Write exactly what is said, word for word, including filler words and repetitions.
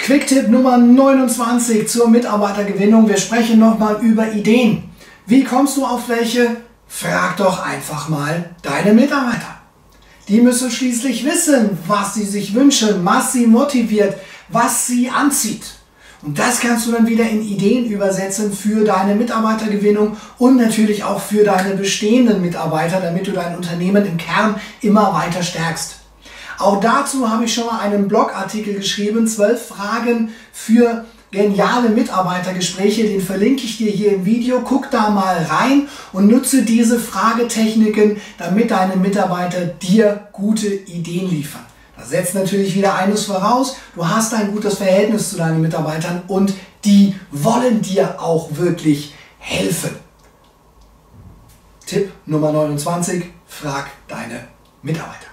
Quick-Tipp Nummer neunundzwanzig zur Mitarbeitergewinnung. Wir sprechen nochmal über Ideen. Wie kommst du auf welche? Frag doch einfach mal deine Mitarbeiter. Die müssen schließlich wissen, was sie sich wünschen, was sie motiviert, was sie anzieht. Und das kannst du dann wieder in Ideen übersetzen für deine Mitarbeitergewinnung und natürlich auch für deine bestehenden Mitarbeiter, damit du dein Unternehmen im Kern immer weiter stärkst. Auch dazu habe ich schon mal einen Blogartikel geschrieben, zwölf Fragen für geniale Mitarbeitergespräche, den verlinke ich dir hier im Video. Guck da mal rein und nutze diese Fragetechniken, damit deine Mitarbeiter dir gute Ideen liefern. Das setzt natürlich wieder eines voraus, du hast ein gutes Verhältnis zu deinen Mitarbeitern und die wollen dir auch wirklich helfen. Tipp Nummer neunundzwanzig, frag deine Mitarbeiter.